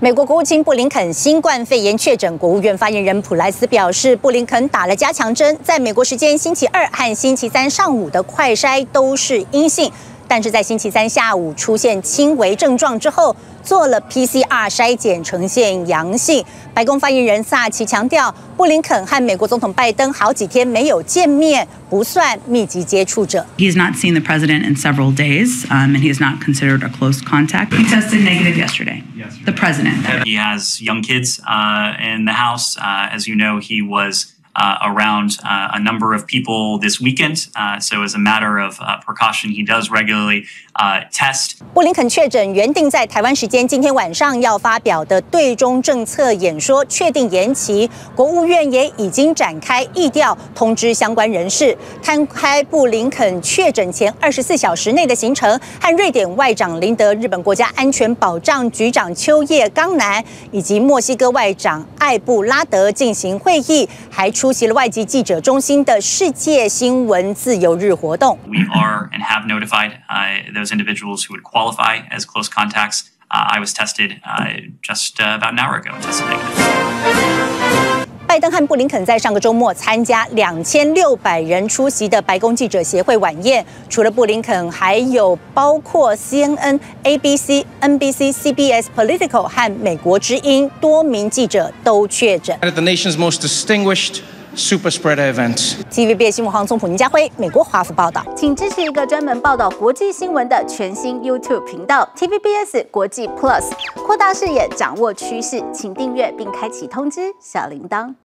美国国务卿布林肯新冠肺炎确诊，国务院发言人普莱斯表示，布林肯打了加强针，在美国时间星期二和星期三上午的快筛都是阴性，但是在星期三下午出现轻微症状之后，做了 PCR 筛检呈现阳性。白宫发言人萨奇强调，布林肯和美国总统拜登好几天没有见面，不算密集接触者。 He's not seen the president in several days, and he is not considered a close contact. He tested negative yesterday. The president. He has young kids in the house. As you know, he was around a number of people this weekend. So as a matter of precaution, he does regularly test. 布林肯确诊原定在台湾时间今天晚上要发表的对中政策演说确定延期，国务院也已经展开疫调，通知相关人士，摊开布林肯确诊前24小时内的行程，和瑞典外长林德、日本国家安全保障局长秋叶刚男以及墨西哥外长艾布拉德进行会议，还出席了外籍记者中心的世界新闻自由日活动。 We are and have notified those individuals who would qualify as close contacts. I was tested just about an hour ago. Tested negative. 拜登和布林肯在上个周末参加2600人出席的白宫记者协会晚宴，除了布林肯，还有包括 CNN、ABC、NBC、CBS、Politico 和美国之音多名记者都确诊。 At the nation's most distinguished super spreader event. TVBS 新闻黄宗普、宁家辉，美国华府报道。 请支持一个专门报道国际新闻的全新 YouTube 频道 TVBS 国际 Plus， 扩大视野，掌握趋势，请订阅并开启通知小铃铛。